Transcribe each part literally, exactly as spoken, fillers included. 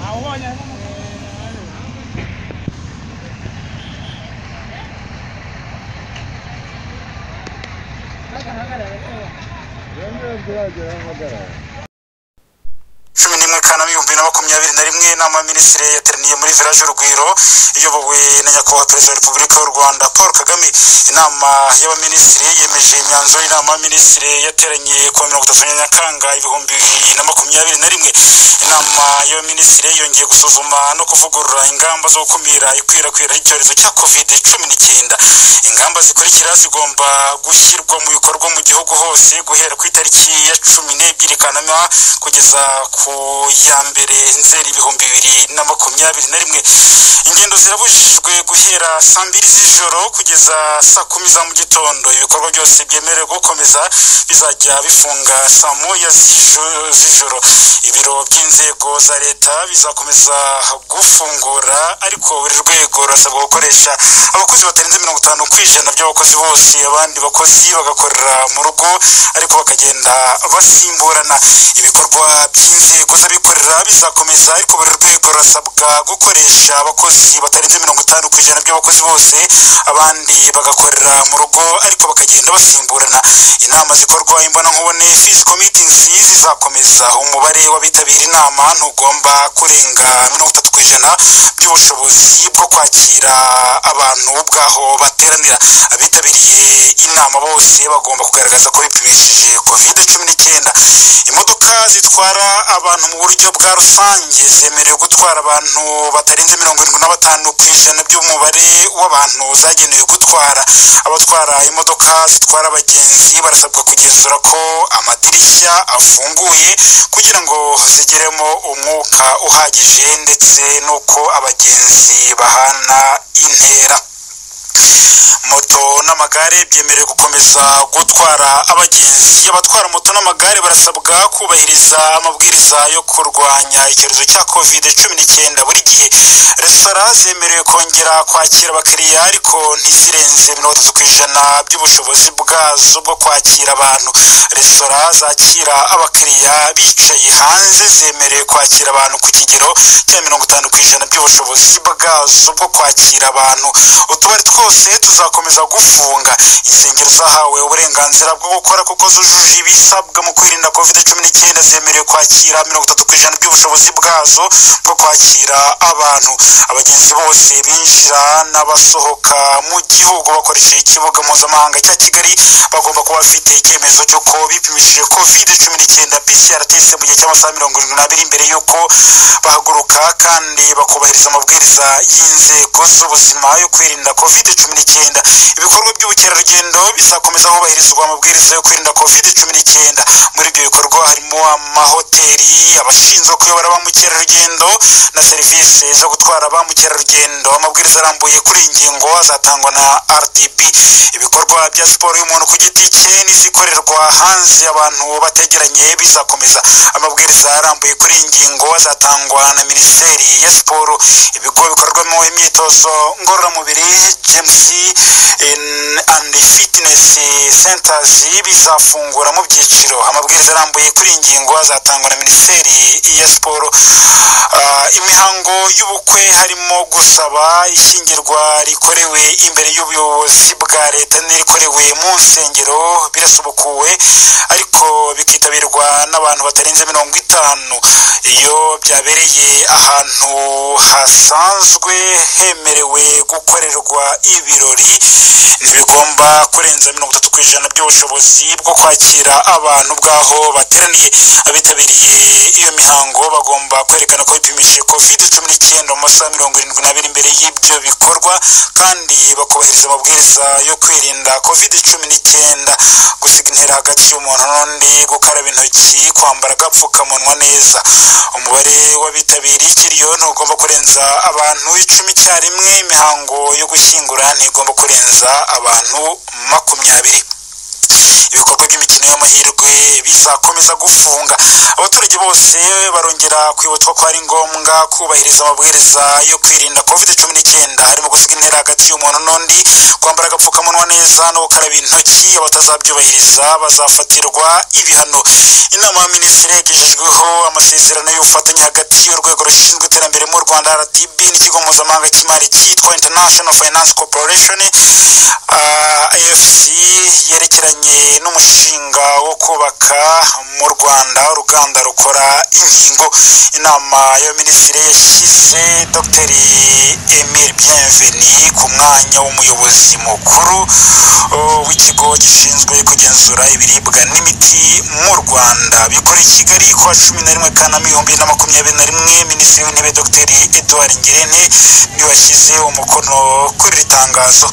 cumi n'imwe Kanama ibihumbi na makumyabiri na rimwe inama y'Abaminisitiri yateraniye muri Village Urugwiro iyobowe na Nyakubahwa Perezida wa Repubulika y'u Rwanda Paul Kagame. Inama y'Abaminisitiri yemeje imyanzuro y'inama y'Abaminisitiri yateranye ku wa mirongo itatu Nyakanga ibihumbi bibiri na makumyabiri na rimwe. Inama y'Abaminisitiri yongeye gusuzuma no kuvugurura ingamba zo gukumira ikwirakwira ry'icyorezo cya covid cumi n'icyenda. Ingamba zikurikira zigomba gushyirwa mu bikorwa mu gihugu hose guhera ku itariki ya cumi n'ebyiri Kanama kugeza ku ya mbere Nzeri ibihumbi bibiri na makumyabiri na rimwe. Ingendo zirabujijwe guhera saa mbiri z'ijoro kugeza saa kumi za mu gitondo. Ibikorwa byose byemerewe gukomeza bizajya bifunga saa moya z'ijoro. Ibiro by'inzego za leta bizakomeza gufungura, ariko buri rwego rurasabwa gukoresha abakozi batarenze mirongo itanu ku ijana by'abakozi bose. Abandi bakozi bagakorera mu rugo ariko bakagenda basimburana. Ibikorwa by'inzego z'abikorera bizakomeza, ariko buri rwego rurasabwa gukoresha abakozi batarenze mirongo itanu ku ijana by'abakozi bose. Abandi bagakorera mu rugo ariko bakagenda basimburana. Inama zikorwa imbonankubone physical meetings zizakomeza. Umubare w'abitabira inama ntugomba kurenga mirongo itatu ku ijana by'ubushobozi bwo kwakira abantu bwaho bateranira. Abitabiriye inama bose bagomba kugaragaza ko bipimishije covid cumi n'icyenda. Imodoka zitwara abantu mu buryo bwa rusange zemerewe gutwara abantu batarenze mirongo irindwi na batanu ku ijana by'umubare w'abantu zagenewe gutwara. Abatwara imodoka zitwara abagenzi barasabwa kugenzura ko amadirishya afunguye kugira ngo zigeremo umwuka uhagije ndetse n'uko abagenzi bahana intera. Moto n'amagare byemerewe gukomeza gutwara abagenzi. Abatwara moto n'amagare barasabwa kubahiriza amabwiriza yo kurwanya icyorezo cya covid cumi n'icyenda. Buri gihe restaurant zemerewe kongera kwakira abakiriya ariko ntizirenze mirongo itatu ku ijana by'ubushobozi bwazo bwo kwakira abantu. Restaurant zakira abakiriya bicaye hanze zemerewe kwakira abantu ku kigero cya mirongo itanu ku ijana by'ubushobozi bwazo bwo kwakira abantu. Utubari twose tuzakomeza gufunga. Insengero zahawe uburenganzira bwo gukora kuko zujuje ibisabwa mu kwirinda covid cumi n'icyenda zemerewe kwakira mirongo itatu ku ijana by'ubushobozi bwazo bwo kwakira abantu. Abagenzi bose binjira n'abasohoka mu gihugu bakoresheje ikibuga mpuzamahanga cya Kigali bagomba kuba bafite icyemezo cy'uko bipimishije covid cumi n'icyenda P C R test mu gihe cy'amasaha mirongo irindwi n'abiri mbere y'uko bahaguruka, kandi bakubahiriza amabwiriza y'inzego z'ubuzima yo kwirinda covid cumi n'icyenda. Ibikorwa by'ubukerarugendo bizakomeza hubahirizwa amabwiriza yo kwirinda covid cumi n'icyenda. Muri ibyo bikorwa harimo amahoteli, abashinzwe kuyobora ba mukerarugendo na serivisi zo gutwara ba mukerarugendo. Amabwiriza arambuye kuri iyi ngingo azatangwa na R D B. Ibikorwa bya siporo y'umuntu ku giti cye n'izikorerwa hanze abantu bategeranye bizakomeza. Amabwiriza arambuye kuri iyi ngingo azatangwa na Minisiteri ya Siporo. Ibigo bikorwamo imyitozo ngororamubiri James and Fitness Centers bizafungura mu byiciro. Amabwiriza arambuye kuri iyi ngingo azatangwa na Minisiteri ya Siporo. Uh, imihango y'ubukwe harimo gusaba ishyingirwa rikorewe imbere y'ubuyobozi bwa leta n'irikorewe mu nsengero birasubukuwe, ariko bikitabirwa n'abantu batarenze mirongo itanu. Iyo byabereye ahantu hasanzwe hemerewe gukorerwa ibirori ntibigomba kurenza mirongo itatu ku ijana by'ubushobozi bwo kwakira abantu bwaho bateraniye. Abitabiriye iyo mihango bagomba kwerekana ko bipimishije covid cumi n'icyenda mu masaha mirongo irindwi n'abiri mbere y'ibyo bikorwa, kandi bakubahiriza amabwiriza yo kwirinda covid cumi n'icyenda: gusiga intera hagati y'umuntu n'undi, gukaraba intoki, kwambara agapfukamunwa neza. Umubare w'abitabiriye ikiriyo ntugomba kurenza abantu icumi icyarimwe. Imihango yo gushyingura ntigomba kurenza abantu makumyabiri. ibikorwa by'imikino y'amahirwe bizakomeza gufunga. Abaturage bose barongera kwibutswa ko ari ngombwa kubahiriza amabwiriza yo kwirinda covid cumi n'icyenda, harimo gusiga intera hagati y'umuntu n'undi, kwambara agapfukamunwa neza no gukaraba intoki. Abatazabyubahiriza bazafatirwa ibihano. Inama y'Abaminisitiri yagejejweho amasezerano y'ubufatanye hagati y'urwego rushinzwe iterambere mu Rwanda R D B n'ikigo mpuzamahanga cy'imari cyitwa International Finance Corporation I F C yerekeranye n'umushinga wo kubaka mu Rwanda uruganda rukora inkingo. Inama y'Abaminisitiri yashyize Dr Emile Bienvenu ku mwanya w'umuyobozi mukuru w'ikigo gishinzwe kugenzura ibiribwa n'imiti mu Rwanda. Bikora i Kigali ku wa cumi na rimwe Kanama ibihumbi bibiri na makumyabiri na rimwe. Minisitiri w'Intebe Dr Edouard Ngirente niwe washyize umukono kuri iri tangazo.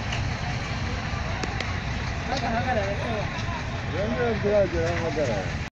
Agora, agora.